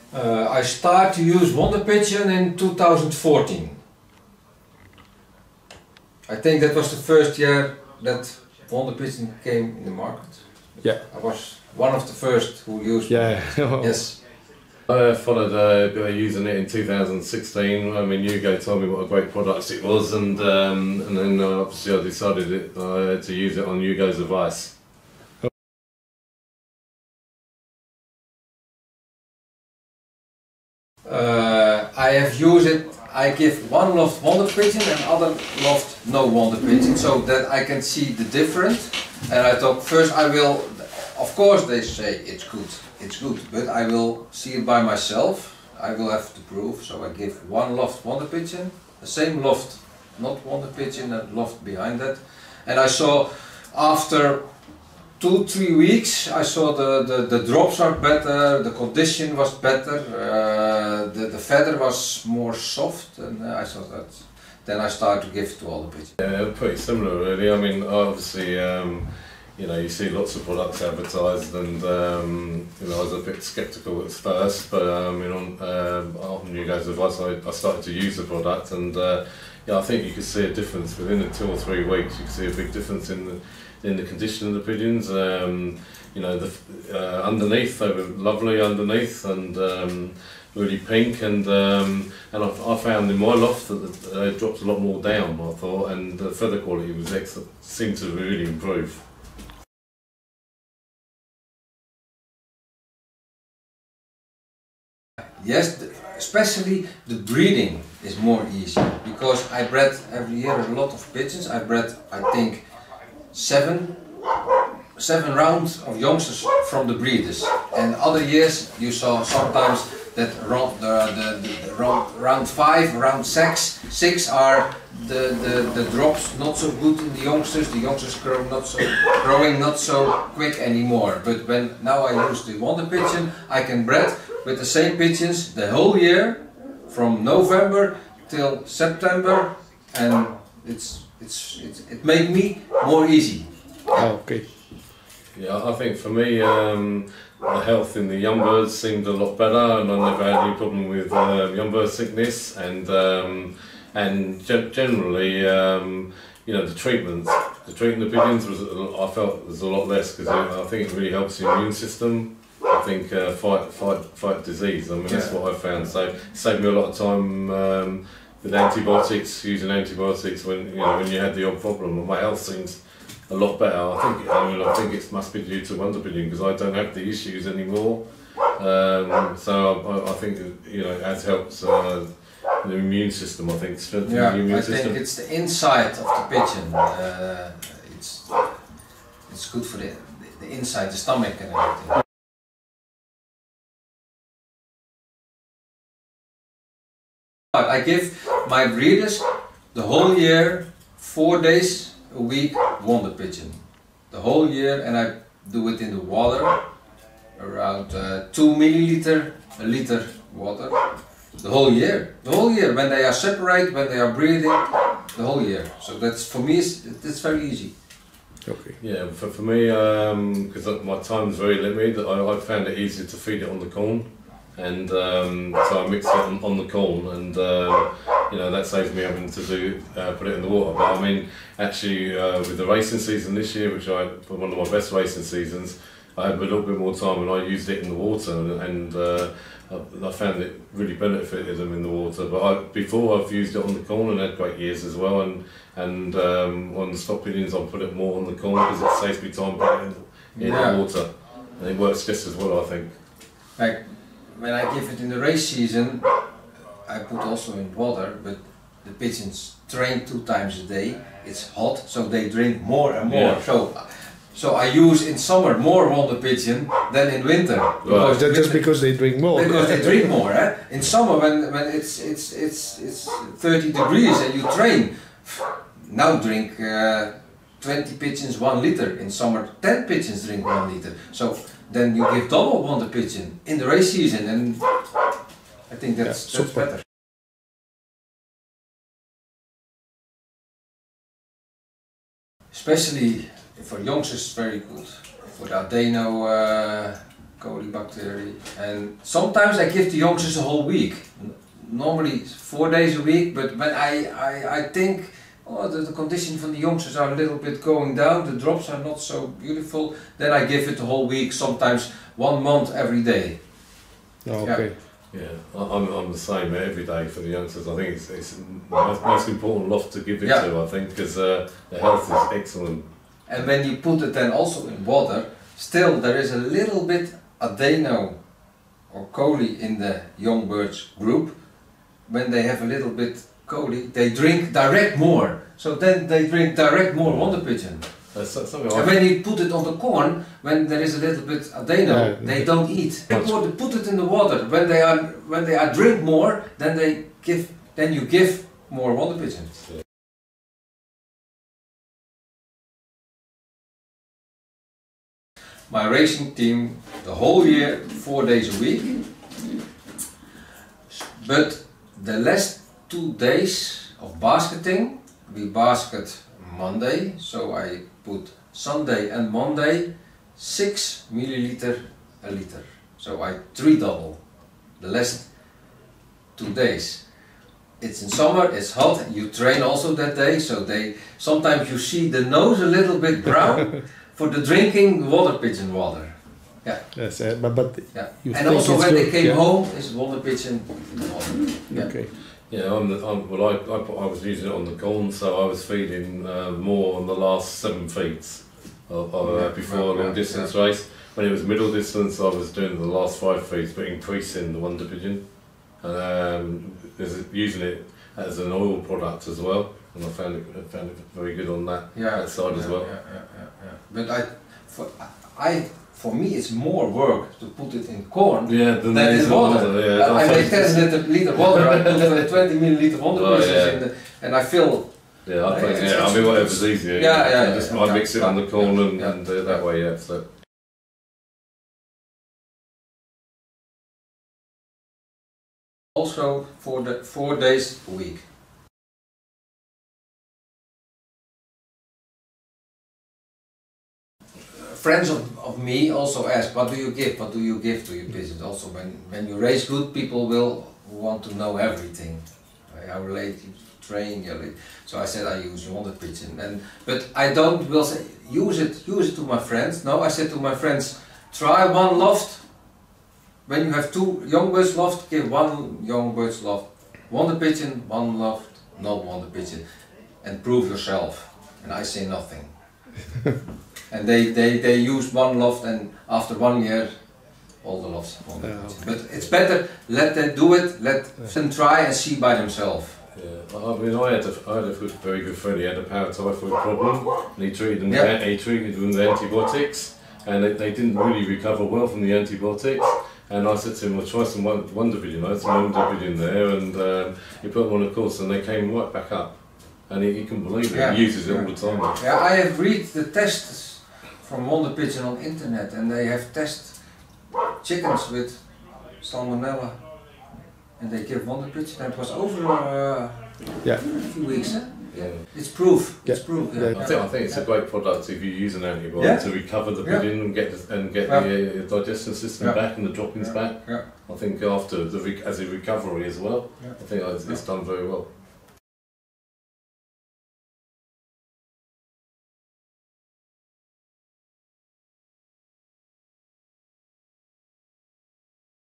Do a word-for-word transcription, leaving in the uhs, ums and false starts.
Uh, I started to use Wonder Pigeon in two thousand fourteen. I think that was the first year that Wonder Pigeon came in the market. Yeah. I was one of the first who used Yeah. Yes. I followed uh, using it in two thousand sixteen. I mean, Yugo told me what a great product it was, and um, and then uh, obviously I decided it, uh, to use it on Yugo's advice. Uh, I have used it. I give one loft Wonder Pigeon and other loft no Wonder Pigeon, so that I can see the difference. And I thought first I will, of course they say it's good, it's good, but I will see it by myself. I will have to prove. So I give one loft Wonder Pigeon, the same loft, not Wonder Pigeon, and loft behind that. And I saw after two, three weeks, I saw the, the, the drops are better, the condition was better, uh, the, the feather was more soft, and uh, I thought that. Then I started to give to all the pigeons. Yeah, pretty similar really. I mean, obviously, um, you know, you see lots of products advertised, and um, you know, I was a bit sceptical at first, but um, you know, um, on you guys' advice, I, I started to use the product, and uh, yeah, I think you could see a difference within the two or three weeks. You could see a big difference in the in the condition of the pigeons. Um, you know, the uh, underneath they were lovely underneath, and um, really pink, and um, and I, I found in my loft that they uh, dropped a lot more down, I thought, and the feather quality was excellent, seemed to really improve. Yes, especially the breeding is more easy, because I bred every year a lot of pigeons. I bred, I think, seven seven rounds of youngsters from the breeders, and other years you saw sometimes that around the, the, the, the round, round five, round six, six are the, the, the drops not so good in the youngsters. The youngsters grow not so growing not so quick anymore. But when now I use the Wonder Pigeon, I can bred with the same pigeons the whole year, from November till September, and it's it's, it's it made me more easy. Oh, okay. Yeah, I think for me, um, the health in the young birds seemed a lot better, and I never had any problem with uh, young bird sickness, and um, and ge generally, um, you know, the treatment, the treating the pigeons was, I felt was a lot less, because I think it really helps the immune system. I think uh, fight fight fight disease. I mean, that's what I found. So it saved me a lot of time um, with antibiotics, using antibiotics when you know when you had the odd problem. And my health seems a lot better. I think I mean I think it must be due to Wonder Pigeon, because I don't have the issues anymore. Um, so I, I think you know it has helped uh, the immune system. I think strengthen yeah, the immune I system. think it's the inside of the pigeon. Uh, it's it's good for the the inside, the stomach, and everything. I give my breeders the whole year, four days a week, Wonder Pigeon. The whole year, and I do it in the water, around uh, two milliliter, a liter water. The whole year, the whole year, when they are separate, when they are breeding, the whole year. So that's, for me, it's, it's very easy. Okay. Yeah, for, for me, because um, my time is very limited, I, I found it easier to feed it on the corn. And um, so I mix it on, on the corn, and uh, you know that saves me having to do uh, put it in the water. But I mean, actually, uh, with the racing season this year, which I one of my best racing seasons, I had a little bit more time, and I used it in the water, and, and uh, I, I found it really benefited them in the water. But I, before I've used it on the corn and had great years as well, and and um, on the stock pigeons I put it more on the corn because it saves me time putting it in, in yeah. the water, and it works just as well, I think. Like, when I give it in the race season, I put also in water, but the pigeons train two times a day. It's hot, so they drink more and more. Yeah. So, so I use in summer more Wonder Pigeon than in winter. Well, that's just because they drink more. Because they drink more. Eh? In summer, when when it's it's it's it's thirty degrees and you train, now drink uh, twenty pigeons one liter. In summer, ten pigeons drink one liter. So. Then you give double Wonder Pigeon in the race season, and I think that's, yeah, that's better. Especially for youngsters, it's very good. For the Ardeno uh, Colibacteria. And sometimes I give the youngsters a whole week. Normally four days a week, but when I, I, I think oh, the, the condition for the youngsters are a little bit going down, the drops are not so beautiful, then I give it the whole week, sometimes one month every day. Oh, okay. Yeah, I- I'm, I'm the same every day for the youngsters. I think it's, it's the most, most important loft to give it Yeah. to, I think, because uh, the health is excellent. And when you put it then also in water, still there is a little bit adeno or coli in the young birds group. When they have a little bit coli, they drink direct more. So then they drink direct more wonder pigeon. That's something And I when you put it on the corn, when there is a little bit adeno, Yeah. they don't eat. Or to put it in the water. When they are when they are drink more, then they give then you give more wonder pigeons. My racing team the whole year, four days a week. But the last two days of basketing, we basket Monday, so I put Sunday and Monday six milliliter a liter. So I three double the last two days. It's in summer, it's hot, you train also that day, so they sometimes you see the nose a little bit brown for the drinking water pigeon water. Yeah. Yes, uh, but but Yeah. you And think also it's when they good, came yeah? home, it's water pigeon water. Yeah. Okay. Yeah, I'm the, I'm, well, I, I, put, I was using it on the corn, so I was feeding uh, more on the last seven feeds of, of, uh, Yeah, before yeah, a long yeah, distance race. When it was middle distance, I was doing the last five feeds, but increasing the wonder pigeon, and um, there's- using it as an oil product as well. And I found it, I found it very good on that, Yeah, that side yeah, as well. Yeah, yeah, yeah, yeah. But I, for, I, for me, it's more work to put it in corn Yeah, then than there's in the water. water, yeah. I make ten liter, liter water. I put uh, twenty milliliter wonder Oh, pigeons yeah. in the, and I fill. Yeah, I Yeah, think, it's- yeah, I it's- mean, whatever's easier. Yeah, yeah, I yeah, just, yeah, I yeah, mix it on the yeah, corn and, yeah, and uh, that yeah. way, yeah. So. Also for the four days a week. Friends of, of me also ask, what do you give, what do you give to your pigeons? Also when, when you raise good, people will want to know everything. Right? How late you train, you late. So I said I use wonder pigeon. And, but I don't will say, use it, use it to my friends. No, I said to my friends, try one loft. When you have two young birds loft, give one young birds loft. Wonder pigeon, one loft, not wonder pigeon. And prove yourself. And I say nothing. And they, they, they use one loft, and after one year all the lofts have wonder Yeah, pigeon. okay. But it's better, let them do it, let them try and see by themselves. Yeah, I mean, I had a, I had a good- very good friend. He had a paratyphoid problem, and he treated them. Yeah. With, he treated them with antibiotics, and they, they didn't really recover well from the antibiotics. And I said to him, "Well, try some won- wonder pigeon." I had some wonder pigeon there, and um, he put them on a course, and they came right back up. And he, he couldn't believe it. Yeah. He uses it Yeah. all the time. Yeah, I have read the tests from wonder pigeon on internet, and they have tested chickens with salmonella, and they give wonder pigeon, and it was over uh, Yeah. a few weeks. Huh? Yeah. It's proof. It's Yeah. proof. Yeah. I think I think it's a great product if you use an antibiotic Yeah. to recover the Yeah. pigeon and get the, and get Yeah. the uh, digestive system Yeah. back and the droppings Yeah. back. Yeah. I think after the rec- as a recovery as well. Yeah. I think it's, it's done very well.